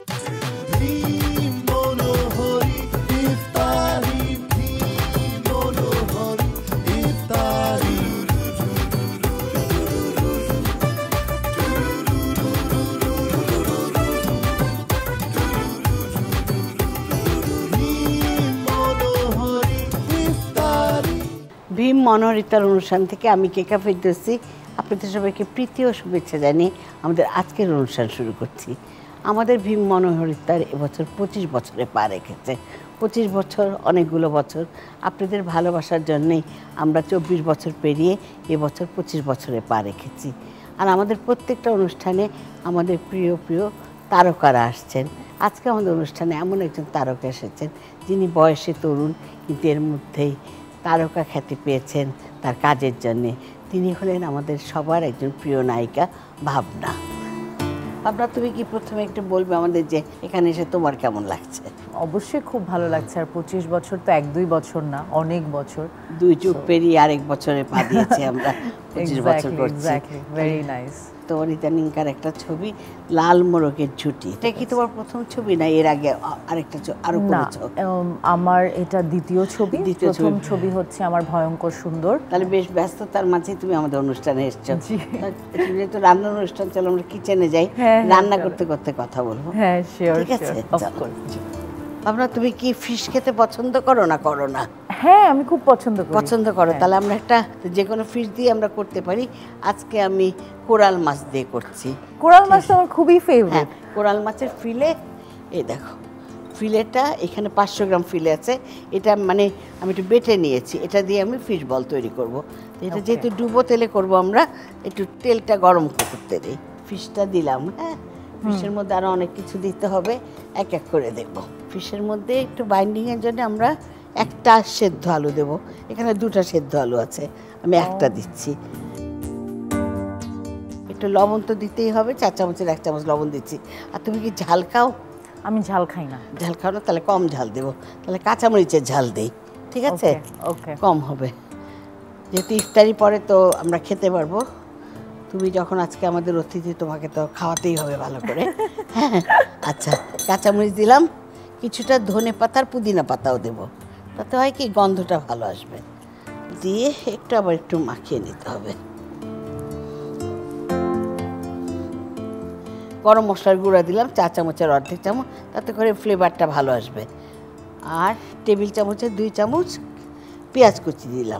Vim Monohor Iftar, Vim Monohor Iftar. Bhim মনোহর ইফতার অনুষ্ঠান থেকে আমি কেকা ফেরদৌসি আপনাদের সবাইকে প্রীতি ও শুভেচ্ছা জানিয়ে আমাদের আজকের অনুষ্ঠান শুরু করছি। আমাদের ভীম মনোহর ইফতার এবছর 25 বছরে পা রেখেছে। 25 বছর অনেকগুলো বছর, আপনাদের ভালোবাসার জন্যেই আমরা 24 বছর পেরিয়ে এবছর 25 বছরে পা রেখেছি। আর আমাদের প্রত্যেকটা অনুষ্ঠানে আমাদের প্রিয় প্রিয় তারকারা আসছেন। আজকে আমাদের অনুষ্ঠানে এমন একজন তারকা এসেছেন যিনি বয়সে তরুণ কিন্তু এর মধ্যেই তারকা খ্যাতি পেয়েছেন তার কাজের জন্যে। তিনি হলেন আমাদের সবার একজন প্রিয় নায়িকা ভাবনা। ভাবনা, তুমি কি প্রথমে একটু বলবে আমাদের যে এখানে এসে তোমার কেমন লাগছে? অবশ্যই খুব ভালো লাগছে। আর 25 বছর তো 1-2 বছর না, অনেক বছর। দুই যুগ পেরিয়ে আরেক বছরে পা দিয়েছি আমরা, 25 বছর করছি। Very nice. তোমার ইদানিংকার একটা ছবি লাল মোরগের ঝুঁটি, এটা কি তোমার প্রথম ছবি না এর আগে আরেকটা আরো করেছো? আমার এটা দ্বিতীয় ছবি। প্রথম ছবি হচ্ছে আমার ভয়ঙ্কর সুন্দর। তাহলে বেশ ব্যস্ততার মাঝে তুমি আমাদের অনুষ্ঠানে এসেছো। যেহেতু রান্নার অনুষ্ঠান, চলো আমরা কিচেনে যাই, রান্না করতে করতে কথা বলবো। হ্যাঁ শিওর, ঠিক আছে। ভাবনা, তুমি কি ফিশ খেতে পছন্দ করো না করো না? হ্যাঁ, আমি খুব পছন্দ করি। পছন্দ করো? তাহলে আমরা একটা যে কোনো ফিশ দিয়ে আমরা করতে পারি। আজকে আমি কোরাল মাছ দিয়ে করছি। কোরাল মাছ আমার খুবই ফেভারিট। কোরাল মাছের ফিলে, এই দেখো ফিলেটা এখানে 500 গ্রাম ফিলে আছে। এটা মানে আমি একটু বেটে নিয়েছি, এটা দিয়ে আমি ফিশ বল তৈরি করব। এটা যেহেতু ডুবো তেলে করব, আমরা একটু তেলটা গরম করতে দিই। ফিশটা দিলাম। হ্যাঁ, ফিশের মধ্যে আরও অনেক কিছু দিতে হবে, এক এক করে দেখব। ফিশের মধ্যে একটু বাইন্ডিংয়ের জন্য আমরা একটা সেদ্ধ আলু দেব। এখানে 2টা সেদ্ধ আলু আছে, আমি একটা দিচ্ছি। একটু লবণ তো দিতেই হবে, 4 চামচের 1 চামচ লবণ দিচ্ছি। আর তুমি কি ঝাল খাও? আমি ঝাল খাই না। ঝাল খাও না? তাহলে কম ঝাল দেবো। তাহলে কাঁচামরিচের ঝাল দেই, ঠিক আছে? ওকে, কম হবে, যেহেতু ইফতারি পরে তো আমরা খেতে পারবো। তুমি যখন আজকে আমাদের অতিথি, তোমাকে তো খাওয়াতেই হবে ভালো করে। হ্যাঁ, আচ্ছা, কাঁচামরিচ দিলাম, কিছুটা ধনে পাতার পুদিনা পাতাও দেবো, তাতে হয় কি গন্ধটা ভালো আসবে। দিয়ে একটু আবার একটু মাখিয়ে নিতে হবে। গরম মশলার গুঁড়া দিলাম 4 চামচের অর্ধেক চামচ, তাতে করে ফ্লেভারটা ভালো আসবে। আর টেবিল চামচের 2 চামচ পেঁয়াজ কুচি দিলাম।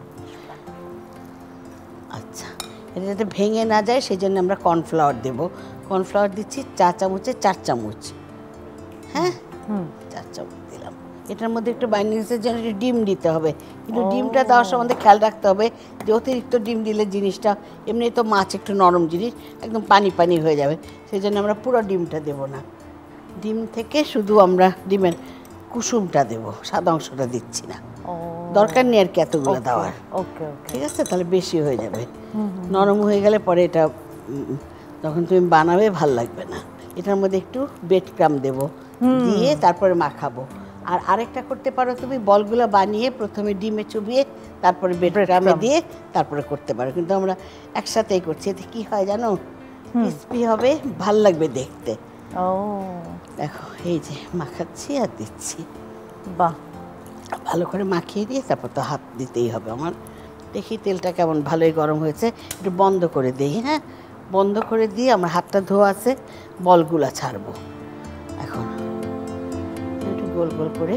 আচ্ছা, এটা যাতে ভেঙে না যায় সেই জন্য আমরা কর্নফ্লাওয়ার দেব। কর্নফ্লাওয়ার দিচ্ছি 4 চামচে 4 চামচ। হ্যাঁ, 4 চামচ দিলাম। এটার মধ্যে একটু বাইন্ডিংসের জন্য একটু ডিম দিতে হবে, কিন্তু ডিমটা দেওয়ার সময় আমাদের খেয়াল রাখতে হবে যে অতিরিক্ত ডিম দিলে জিনিসটা, এমনি তো মাছ একটু নরম জিনিস, একদম পানি পানি হয়ে যাবে। সেই জন্য আমরা পুরো ডিমটা দেব না, ডিম থেকে শুধু আমরা ডিমের কুসুমটা দেব, সাদা অংশটা দিচ্ছি না। দরকার নেই আর কি এতগুলো দেওয়ার। ওকে, ঠিক আছে, তাহলে বেশি হয়ে যাবে। নরম হয়ে গেলে পরে এটা যখন তুমি বানাবে ভাল লাগবে না। এটার মধ্যে একটু ব্রেড ক্রাম্ব দেবো, দিয়ে তারপরে মাখাবো। আর আরেকটা করতে পারো, তুমি বলগুলো বানিয়ে প্রথমে ডিমে চুবিয়ে তারপরে ব্রেড ক্রাম্বে দিয়ে তারপরে করতে পারো, কিন্তু আমরা একসাথেই করছি। এতে কি হয় জানো, ক্রিসপি হবে, ভাল লাগবে দেখতে। দেখো এই যে মাখাচ্ছি আর দিচ্ছি। বাহ, ভালো করে মাখিয়ে দিয়ে তারপর তো হাত দিতেই হবে আমার। দেখি তেলটা কেমন, ভালোই গরম হয়েছে। একটু বন্ধ করে দিই। হ্যাঁ, বন্ধ করে দিয়ে আমার হাতটা ধোয়া আছে, বলগুলা ছাড়বো। এখন একটু গোল গোল করে,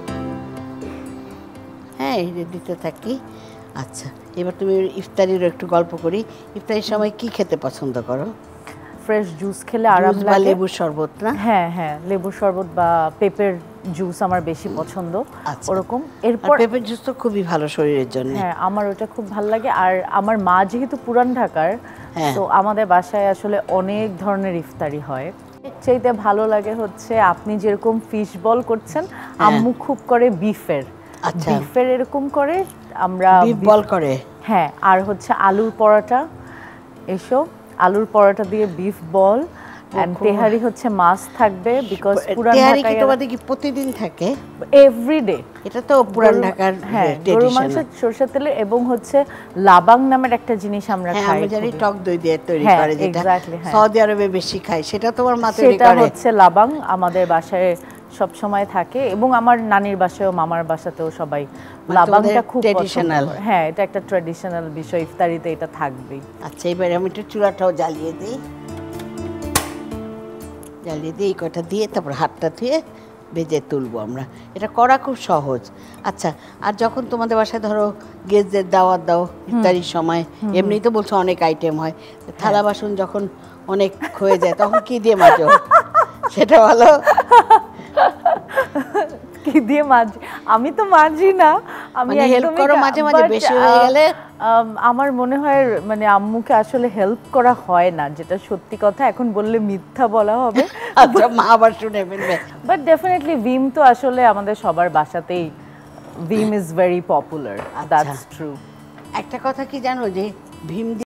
হ্যাঁ, এই দিতে থাকি। আচ্ছা, এবার তুমি ইফতারিরও একটু গল্প করি। ইফতারির সময় কি খেতে পছন্দ করো? ফ্রেশ জুস খেলে আরাম লাগে। লেবুর শরবত না? হ্যাঁ হ্যাঁ, লেবুর শরবত বা পেঁপের জুস আমার বেশি পছন্দ। ওরকম। এরপর পেঁপের জুস তো খুবই ভালো শরীরের জন্য। হ্যাঁ, আমার ওটা খুব ভালো লাগে। আর আমার মা যেহেতু পুরান ঢাকার, তো আমাদের বাসায় আসলে অনেক ধরনের ইফতারি হয়। চাইতে ভালো লাগে হচ্ছে আপনি যেরকম ফিশ বল করছেন, আম্মু খুব করে বিফের। আচ্ছা, বিফের এরকম করে আমরা বিফ বল করে। হ্যাঁ, আর হচ্ছে আলুর পরোটা, এসব আলুর পরোটা দিয়ে বিফ বল। এন্ড তেহারি হচ্ছে মাস্ট থাকবে বিকজ পুরান তেহারি কি ঢাকায় তোমাদের কি প্রতিদিন থাকে? এভরিডে। এটা তো পুরান ঢাকার হ্যাঁ, গরু মাংস সরষের তেলে এবং হচ্ছে লাবাং নামের একটা জিনিস আমরা খাই। আমি জানি টক দই দিয়ে তৈরি করে, যেটা সৌদি আরবে বেশি খায়, সেটা তোমার মা তৈরি করে? সেটা হচ্ছে লাবাং, আমাদের বাসায় সব সময় থাকে এবং আমার নানির বাসায়ও মামার বাসাতেও সবাই লাবাংটা খুব ট্রেডিশনাল। হ্যাঁ, এটা একটা ট্র্যাডিশনাল বিষয়, ইফতারিতে এটা থাকবেই। আচ্ছা, এবারে আমি একটু চুলাটাও জ্বালিয়ে দিই, এই কটা দিয়ে তারপর হাতটা ধুয়ে ভেজে তুলবো আমরা। এটা করা খুব সহজ। আচ্ছা, আর যখন তোমাদের বাসায় ধরো গেস্টদের দাওয়াত দাও ইফতারির সময়, এমনিই তো বলছো অনেক আইটেম হয়, থালা বাসন যখন অনেক হয়ে যায় তখন কি দিয়ে মাজো সেটা বলো। কি দিয়ে মাজি? আমি তো মাজি না, আমি হেল্প করো মাঝে মাঝে, বেশি হয়ে গেলে। আমার মনে হয় মানে আম্মুকে আসলে হেল্প করা হয় না, যেটা সত্যি কথা। এখন বললে মিথ্যা বলা হবে। আচ্ছা, মা আবার শুনে ফেলবে। বাট ডেফিনেটলি ভিম তো আসলে আমাদের সবার বাসাতেই, Vim is very popular, that's true. একটা কথা কি জানো, যে ভীম